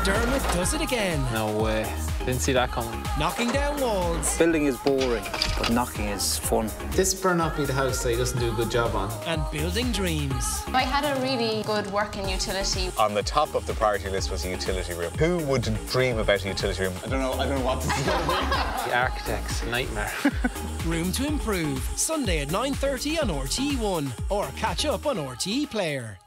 Dermot does it again. No way. Didn't see that coming. Knocking down walls. Building is boring, but knocking is fun. This better not be the house that he doesn't do a good job on. And building dreams. I had a really good working utility. On the top of the priority list was a utility room. Who would dream about a utility room? I don't know what this is going to be. The architect's nightmare. Room to Improve. Sunday at 9:30 on RTE1. Or catch up on RTE Player.